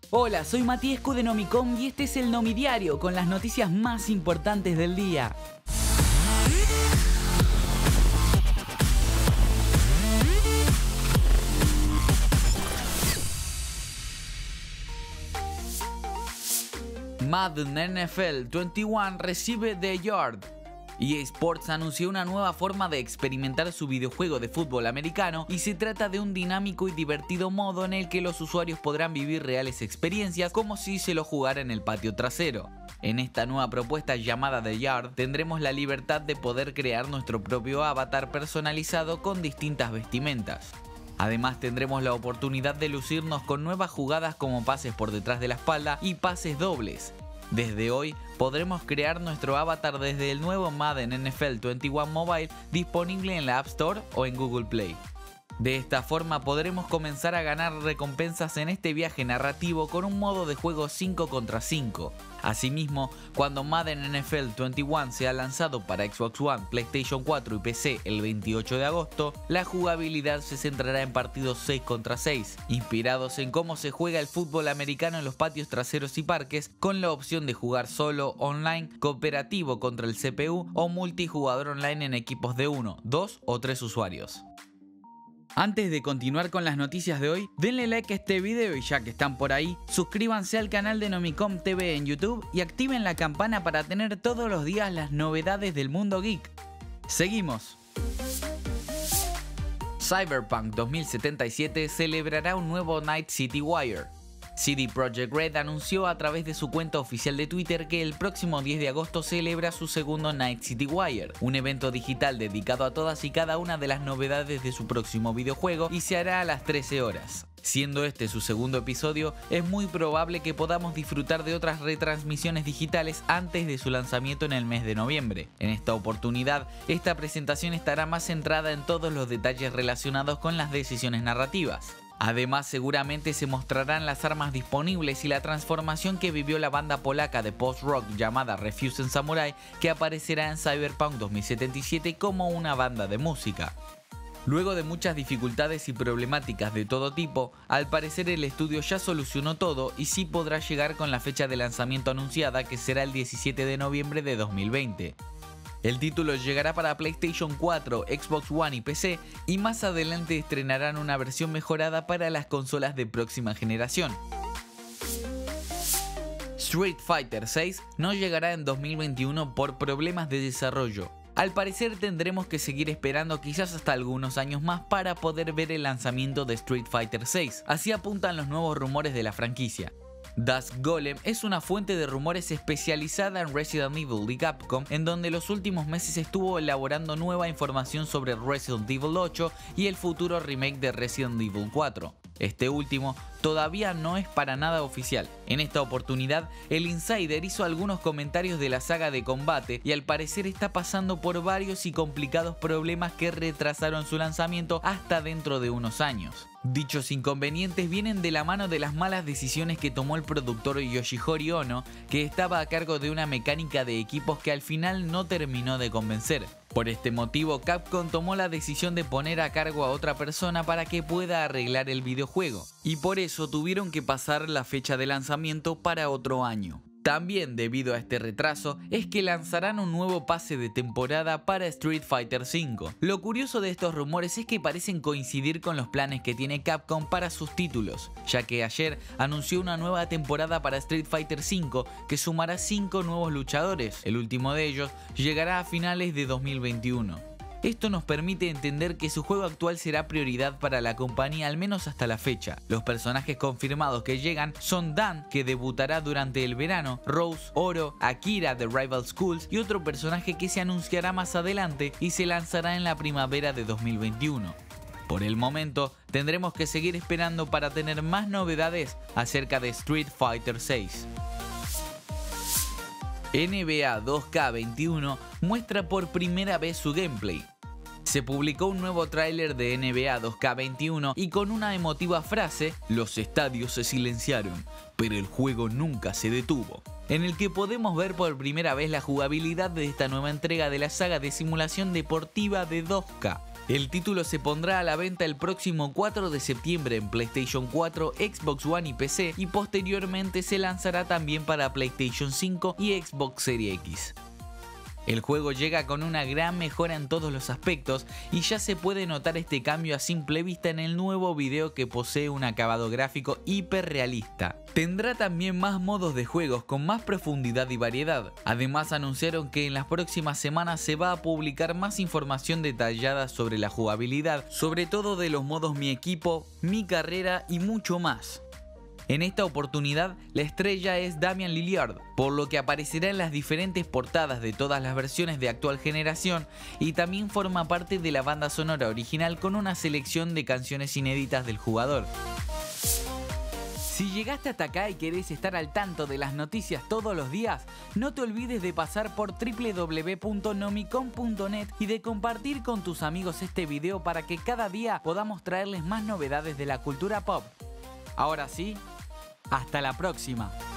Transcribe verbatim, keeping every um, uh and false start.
Hola, soy Matías de Nomicom y este es el Nomidiario con las noticias más importantes del día. Madden N F L veintiuno recibe The Yard. E A Sports anunció una nueva forma de experimentar su videojuego de fútbol americano y se trata de un dinámico y divertido modo en el que los usuarios podrán vivir reales experiencias como si se lo jugara en el patio trasero. En esta nueva propuesta llamada The Yard tendremos la libertad de poder crear nuestro propio avatar personalizado con distintas vestimentas. Además tendremos la oportunidad de lucirnos con nuevas jugadas como pases por detrás de la espalda y pases dobles. Desde hoy podremos crear nuestro avatar desde el nuevo Madden N F L veintiuno Mobile disponible en la App Store o en Google Play. De esta forma podremos comenzar a ganar recompensas en este viaje narrativo con un modo de juego cinco contra cinco. Asimismo, cuando Madden N F L veintiuno sea lanzado para Xbox One, PlayStation cuatro y P C el veintiocho de agosto, la jugabilidad se centrará en partidos seis contra seis, inspirados en cómo se juega el fútbol americano en los patios traseros y parques, con la opción de jugar solo, online, cooperativo contra el C P U o multijugador online en equipos de uno, dos o tres usuarios. Antes de continuar con las noticias de hoy, denle like a este video y ya que están por ahí, suscríbanse al canal de Nomicom T V en YouTube y activen la campana para tener todos los días las novedades del mundo geek. Seguimos. Cyberpunk dos mil setenta y siete celebrará un nuevo Night City Wire. C D Projekt Red anunció a través de su cuenta oficial de Twitter que el próximo diez de agosto celebra su segundo Night City Wire, un evento digital dedicado a todas y cada una de las novedades de su próximo videojuego y se hará a las trece horas. Siendo este su segundo episodio, es muy probable que podamos disfrutar de otras retransmisiones digitales antes de su lanzamiento en el mes de noviembre. En esta oportunidad, esta presentación estará más centrada en todos los detalles relacionados con las decisiones narrativas. Además, seguramente se mostrarán las armas disponibles y la transformación que vivió la banda polaca de post-rock llamada Refusen Samurai, que aparecerá en Cyberpunk dos mil setenta y siete como una banda de música. Luego de muchas dificultades y problemáticas de todo tipo, al parecer el estudio ya solucionó todo y sí podrá llegar con la fecha de lanzamiento anunciada, que será el diecisiete de noviembre de dos mil veinte. El título llegará para PlayStation cuatro, Xbox One y P C y más adelante estrenarán una versión mejorada para las consolas de próxima generación. Street Fighter seis no llegará en dos mil veintiuno por problemas de desarrollo. Al parecer tendremos que seguir esperando quizás hasta algunos años más para poder ver el lanzamiento de Street Fighter seis, así apuntan los nuevos rumores de la franquicia. Dust Golem es una fuente de rumores especializada en Resident Evil y Capcom, en donde los últimos meses estuvo elaborando nueva información sobre Resident Evil ocho y el futuro remake de Resident Evil cuatro. Este último todavía no es para nada oficial. En esta oportunidad, el insider hizo algunos comentarios de la saga de combate y al parecer está pasando por varios y complicados problemas que retrasaron su lanzamiento hasta dentro de unos años. Dichos inconvenientes vienen de la mano de las malas decisiones que tomó el productor Yoshihori Ono, que estaba a cargo de una mecánica de equipos que al final no terminó de convencer. Por este motivo, Capcom tomó la decisión de poner a cargo a otra persona para que pueda arreglar el videojuego, y por eso tuvieron que pasar la fecha de lanzamiento para otro año. También debido a este retraso es que lanzarán un nuevo pase de temporada para Street Fighter cinco. Lo curioso de estos rumores es que parecen coincidir con los planes que tiene Capcom para sus títulos, ya que ayer anunció una nueva temporada para Street Fighter cinco que sumará cinco nuevos luchadores. El último de ellos llegará a finales de dos mil veintiuno. Esto nos permite entender que su juego actual será prioridad para la compañía al menos hasta la fecha. Los personajes confirmados que llegan son Dan, que debutará durante el verano, Rose, Oro, Akira de Rival Schools y otro personaje que se anunciará más adelante y se lanzará en la primavera de dos mil veintiuno. Por el momento, tendremos que seguir esperando para tener más novedades acerca de Street Fighter seis. N B A dos K veintiuno muestra por primera vez su gameplay. Se publicó un nuevo tráiler de N B A dos K veintiuno y con una emotiva frase, los estadios se silenciaron, pero el juego nunca se detuvo, en el que podemos ver por primera vez la jugabilidad de esta nueva entrega de la saga de simulación deportiva de dos K. El título se pondrá a la venta el próximo cuatro de septiembre en PlayStation cuatro, Xbox One y P C, y posteriormente se lanzará también para PlayStation cinco y Xbox Series X. El juego llega con una gran mejora en todos los aspectos y ya se puede notar este cambio a simple vista en el nuevo video, que posee un acabado gráfico hiperrealista. Tendrá también más modos de juegos con más profundidad y variedad. Además, anunciaron que en las próximas semanas se va a publicar más información detallada sobre la jugabilidad, sobre todo de los modos Mi Equipo, Mi Carrera y mucho más. En esta oportunidad, la estrella es Damian Lillard, por lo que aparecerá en las diferentes portadas de todas las versiones de actual generación, y también forma parte de la banda sonora original con una selección de canciones inéditas del jugador. Si llegaste hasta acá y querés estar al tanto de las noticias todos los días, no te olvides de pasar por doble u doble u doble u punto nomicom punto net y de compartir con tus amigos este video para que cada día podamos traerles más novedades de la cultura pop. Ahora sí, hasta la próxima.